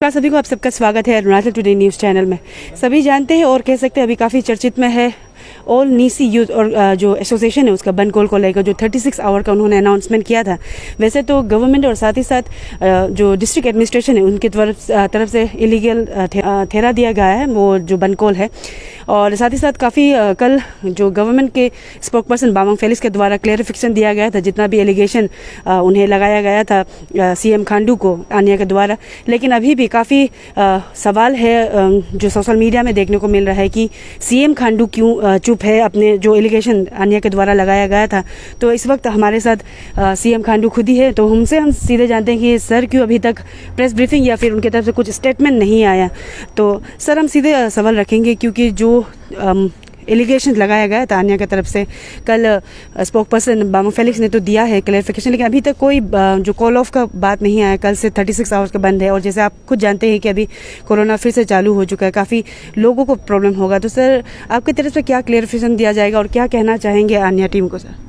सभी को आप सबका स्वागत है अरुणाचल टुडे न्यूज़ चैनल में। सभी जानते हैं और कह सकते हैं अभी काफ़ी चर्चित में है ऑल नीसी यूथ और जो एसोसिएशन है उसका बंद कॉल को लेकर जो 36 आवर का उन्होंने अनाउंसमेंट किया था। वैसे तो गवर्नमेंट और साथ ही साथ जो डिस्ट्रिक्ट एडमिनिस्ट्रेशन है उनकी तरफ से इलीगल ठहरा दिया गया है वो जो बंद कॉल है। और साथ ही साथ काफ़ी कल जो गवर्नमेंट के स्पोक पर्सन बामंग फेलिक्स के द्वारा क्लेरिफिकेशन दिया गया था जितना भी एलिगेशन उन्हें लगाया गया था सीएम खांडू को आनिया के द्वारा। लेकिन अभी भी काफ़ी सवाल है जो सोशल मीडिया में देखने को मिल रहा है कि सीएम खांडू क्यों चुप है अपने जो एलिगेशन आनिया के द्वारा लगाया गया था। तो इस वक्त हमारे साथ सीएम खांडू खुद ही है, तो हम सीधे जानते हैं कि सर क्यों अभी तक प्रेस ब्रीफिंग या फिर उनकी तरफ से कुछ स्टेटमेंट नहीं आया। तो सर हम सीधे सवाल रखेंगे क्योंकि जो एलिगेशन लगाया गया था आनिया की तरफ से कल स्पोक पर्सन बामंग फेलिक्स ने तो दिया है क्लैरिफिकेशन, लेकिन अभी तक कोई जो कॉल ऑफ का बात नहीं आया। कल से 36 आवर्स का बंद है और जैसे आप खुद जानते हैं कि अभी कोरोना फिर से चालू हो चुका है, काफ़ी लोगों को प्रॉब्लम होगा। तो सर आपकी तरफ से क्या क्लैरिफिकेशन दिया जाएगा और क्या कहना चाहेंगे आनिया टीम को? सर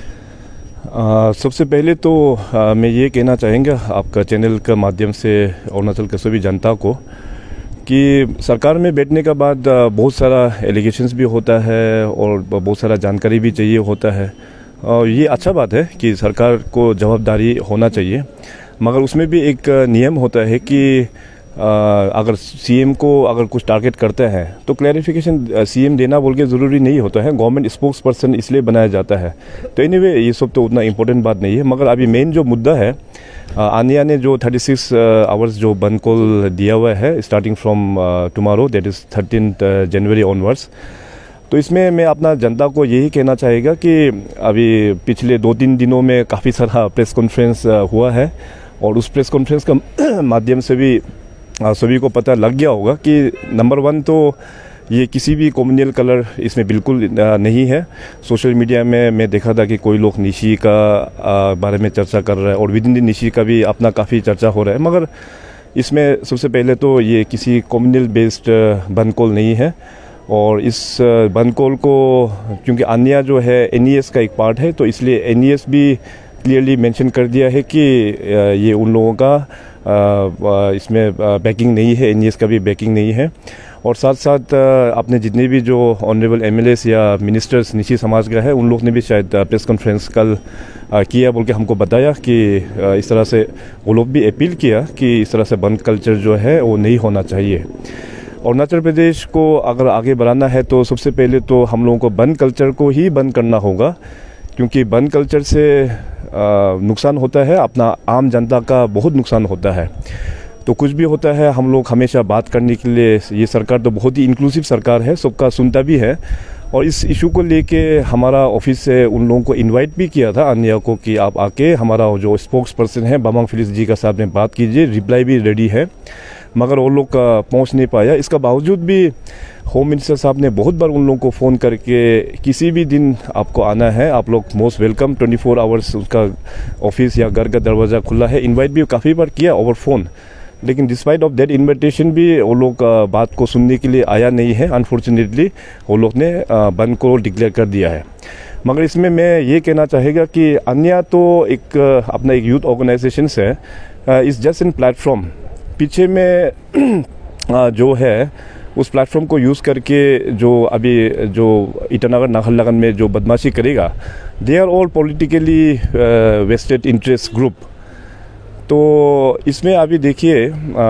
सबसे पहले तो मैं ये कहना चाहेंगे आपका चैनल के माध्यम से अरुणाचल के सभी जनता को कि सरकार में बैठने के बाद बहुत सारा एलिगेशंस भी होता है और बहुत सारा जानकारी भी चाहिए होता है। और ये अच्छा बात है कि सरकार को जवाबदारी होना चाहिए, मगर उसमें भी एक नियम होता है कि अगर सीएम को अगर कुछ टारगेट करते हैं तो क्लैरिफिकेशन सीएम देना बोल के ज़रूरी नहीं होता है, गवर्नमेंट स्पोक्स पर्सन इसलिए बनाया जाता है। तो एनीवे ये सब तो उतना इम्पोर्टेंट बात नहीं है, मगर अभी मेन जो मुद्दा है आनिया ने जो 36 आवर्स जो बंद कॉल दिया हुआ है starting from tomorrow that is 13 January onwards. तो इसमें मैं अपना जनता को यही कहना चाहेगा कि अभी पिछले 2-3 दिनों में काफ़ी सारा प्रेस कॉन्फ्रेंस हुआ है और उस प्रेस कॉन्फ्रेंस का माध्यम से भी सभी को पता लग गया होगा कि नंबर 1 तो ये किसी भी कम्युनल कलर इसमें बिल्कुल नहीं है। सोशल मीडिया में मैं देखा था कि कोई लोग निशी का बारे में चर्चा कर रहा है और विद इन द निशी का भी अपना काफ़ी चर्चा हो रहा है, मगर इसमें सबसे पहले तो ये किसी कम्युनल बेस्ड बंद कॉल नहीं है। और इस बंद कॉल को क्योंकि आनिया जो है एनईएस का एक पार्ट है तो इसलिए एनईएस भी क्लियरली मेंशन कर दिया है कि ये उन लोगों का इसमें बैकिंग नहीं है, एनईएस का भी बैकिंग नहीं है। और साथ साथ अपने जितने भी जो ऑनरेबल एमएलएस या मिनिस्टर्स निशी समाज का है उन लोग ने भी शायद प्रेस कॉन्फ्रेंस कल किया बोल के हमको बताया कि इस तरह से वो लोग भी अपील किया कि इस तरह से बंद कल्चर जो है वो नहीं होना चाहिए। अरुणाचल प्रदेश को अगर आगे बढ़ाना है तो सबसे पहले तो हम लोगों को बंद कल्चर को ही बंद करना होगा, क्योंकि बंद कल्चर से नुकसान होता है, अपना आम जनता का बहुत नुकसान होता है। तो कुछ भी होता है हम लोग हमेशा बात करने के लिए, ये सरकार तो बहुत ही इंक्लूसिव सरकार है, सबका सुनता भी है। और इस इशू को लेके हमारा ऑफिस से उन लोगों को इनवाइट भी किया था अन्य को कि आप आके हमारा जो स्पोक्स पर्सन है बामंग फेलिक्स जी का साथ में बात कीजिए, रिप्लाई भी रेडी है, मगर वो लोग पहुंच नहीं पाया। इसका बावजूद भी होम मिनिस्टर साहब ने बहुत बार उन लोगों को फ़ोन करके किसी भी दिन आपको आना है, आप लोग मोस्ट वेलकम, 24 आवर्स उसका ऑफिस या घर का दरवाज़ा खुला है। इनवाइट भी काफ़ी बार किया ओवर फ़ोन, लेकिन डिस्पाइट ऑफ दैट इन्विटेशन भी वो लोग बात को सुनने के लिए आया नहीं है। अनफॉर्चुनेटली वो लोग ने बंद को डिक्लेयर कर दिया है। मगर इसमें मैं ये कहना चाहेगा कि अन्य तो एक अपना एक यूथ ऑर्गेनाइजेशन है, इस जस्ट इन प्लेटफॉर्म पीछे में जो है उस प्लेटफॉर्म को यूज़ करके जो अभी जो ईटानगर नाहरलगुन में जो बदमाशी करेगा, they are all politically vested interest group. तो इसमें अभी देखिए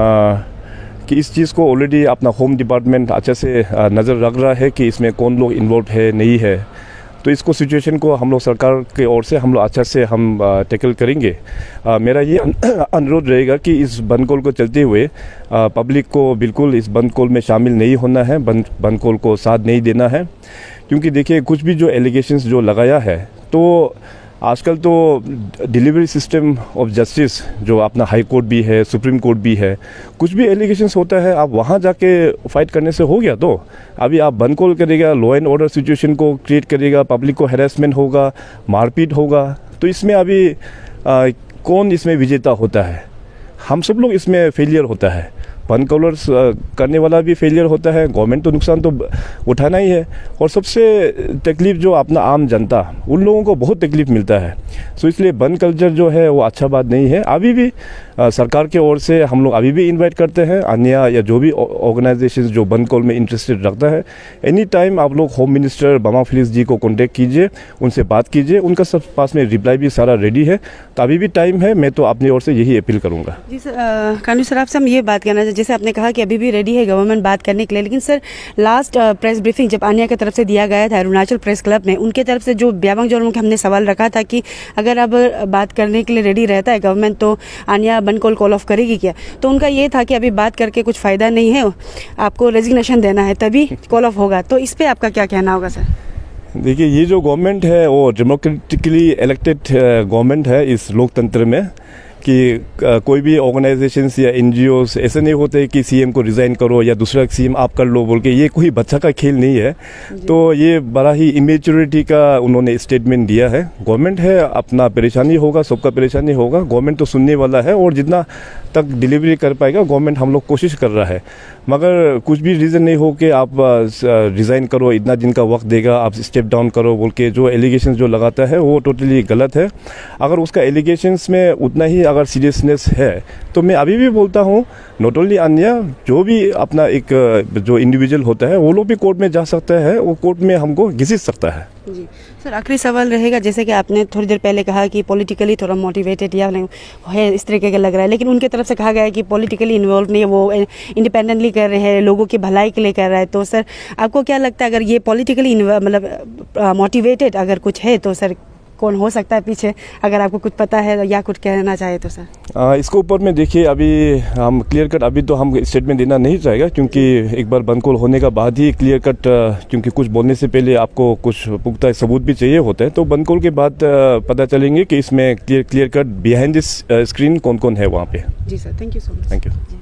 कि इस चीज़ को ऑलरेडी अपना होम डिपार्टमेंट अच्छे से नज़र रख रहा है कि इसमें कौन लोग इन्वॉल्व है नहीं है। तो इसको सिचुएशन को हम लोग सरकार के ओर से हम लोग अच्छा से हम टैकल करेंगे। मेरा ये अनुरोध रहेगा कि इस बंद कॉल को चलते हुए पब्लिक को बिल्कुल इस बंद कॉल में शामिल नहीं होना है, बंद कॉल को साथ नहीं देना है। क्योंकि देखिए कुछ भी जो एलिगेशंस जो लगाया है, तो आजकल तो डिलीवरी सिस्टम ऑफ जस्टिस जो अपना हाई कोर्ट भी है, सुप्रीम कोर्ट भी है, कुछ भी एलिगेशंस होता है आप वहाँ जाके फाइट करने से हो गया। तो अभी आप बंद कॉल करेगा, लॉ एंड ऑर्डर सिचुएशन को क्रिएट करेगा, पब्लिक को हैरेसमेंट होगा, मारपीट होगा। तो इसमें अभी कौन इसमें विजेता होता है? हम सब लोग इसमें फेलियर होता है। बंद कॉलर्स करने वाला भी फेलियर होता है, गवर्नमेंट तो नुकसान तो उठाना ही है, और सबसे तकलीफ जो अपना आम जनता, उन लोगों को बहुत तकलीफ मिलता है। सो इसलिए बंद कल्चर जो है वो अच्छा बात नहीं है। अभी भी सरकार के ओर से हम लोग अभी भी इनवाइट करते हैं अन्य या जो भी ऑर्गेनाइजेशन जो बंद कॉल में इंटरेस्टेड रखता है, एनी टाइम आप लोग home minister Bama Felix ji को कॉन्टेक्ट कीजिए, उनसे बात कीजिए, उनका सब पास में रिप्लाई भी सारा रेडी है। तो अभी भी टाइम है, मैं तो अपनी ओर से यही अपील करूँगा। जी सर, कानू सर आपसे हम ये बात करना चाहिए, जैसे आपने कहा कि अभी भी रेडी है गवर्नमेंट बात करने के लिए, लेकिन सर लास्ट प्रेस ब्रीफिंग जब आन्या की तरफ से दिया गया था अरुणाचल प्रेस क्लब में, उनके तरफ से जो ब्याबंग जोलों के हमने सवाल रखा था कि अगर अब बात करने के लिए रेडी रहता है गवर्नमेंट तो आन्या बंद कॉल ऑफ करेगी क्या, तो उनका ये था कि अभी बात करके कुछ फ़ायदा नहीं है, आपको रेजिग्नेशन देना है तभी कॉल ऑफ होगा। तो इस पर आपका क्या कहना होगा सर? देखिए, ये जो गवर्नमेंट है वो डेमोक्रेटिकली इलेक्टेड गवर्नमेंट है इस लोकतंत्र में, कि कोई भी ऑर्गेनाइजेशंस या एनजीओस ऐसे नहीं होते कि सीएम को रिज़ाइन करो या दूसरा सीएम आप कर लो बोल के, ये कोई बच्चा का खेल नहीं है। तो ये बड़ा ही इमेच्योरिटी का उन्होंने स्टेटमेंट दिया है। गवर्नमेंट है, अपना परेशानी होगा, सबका परेशानी होगा, गवर्नमेंट तो सुनने वाला है और जितना तक डिलीवरी कर पाएगा गवर्नमेंट हम लोग कोशिश कर रहा है। मगर कुछ भी रीज़न नहीं हो कि आप रिज़ाइन करो, इतना दिन का वक्त देगा, आप स्टेप डाउन करो बोल के जो एलिगेशन जो लगाता है वो टोटली गलत है। अगर उसका एलिगेशंस में उतना ही अगर सीरियसनेस है तो मैं अभी भी बोलता हूँ, नॉट ओनली अन्य, जो भी अपना एक जो इंडिविजुअल होता है वो लोग भी कोर्ट में जा सकता है, वो कोर्ट में हमको घिस सकता है। जी सर, आखिरी सवाल रहेगा, जैसे कि आपने थोड़ी देर पहले कहा कि पॉलिटिकली थोड़ा मोटिवेटेड या है इस तरीके का लग रहा है, लेकिन उनके तरफ से कहा गया है कि पॉलिटिकली इन्वॉल्व नहीं है, वो इंडिपेंडेंटली कर रहे हैं, लोगों की भलाई के लिए कर रहा है। तो सर आपको क्या लगता है, अगर ये पॉलिटिकली मतलब मोटिवेटेड अगर कुछ है तो सर कौन हो सकता है पीछे, अगर आपको कुछ पता है या कुछ कहना चाहे तो सर? इसके ऊपर में देखिए, अभी हम क्लियर कट अभी तो हम स्टेटमेंट देना नहीं चाहेगा, क्योंकि एक बार बंद कॉल होने का बाद ही क्लियर कट, क्योंकि कुछ बोलने से पहले आपको कुछ पुख्ता सबूत भी चाहिए होता है। तो बंद कॉल के बाद पता चलेंगे कि इसमें clear cut behind this screen कौन कौन है वहाँ पे। जी sir, thank you so much. Thank you.